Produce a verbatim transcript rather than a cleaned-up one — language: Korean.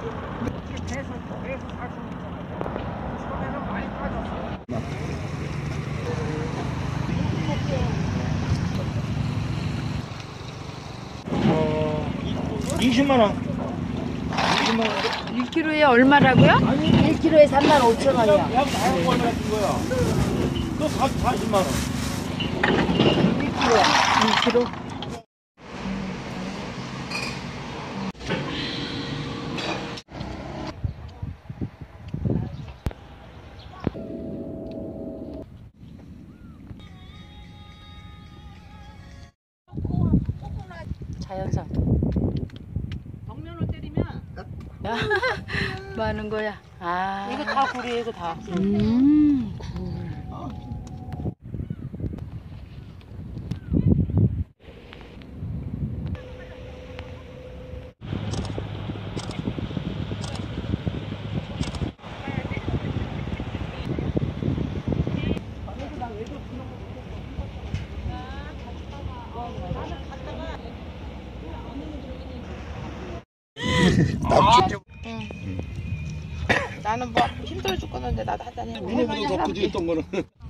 배에서 배에서 살 수 있잖아요. 처음에는 많이 빠졌어. 어, 이십만 원. 이십만 원. 일 킬로그램에 얼마라고요? 일 킬로그램에 삼만 오천 원이야. 약 다양한 거 얼마나 준 거야? 너 사십만 원. 일 킬로그램. 일 킬로그램. 자연산. 벽면을 때리면 야, 뭐 하는 거야? 아. 이거 다 굴이에요, 이거 다. 음, 굴. 나는 뭐 힘들어 죽겠는데 나도 한잔 해. 오늘부터 더 부지했던 거는.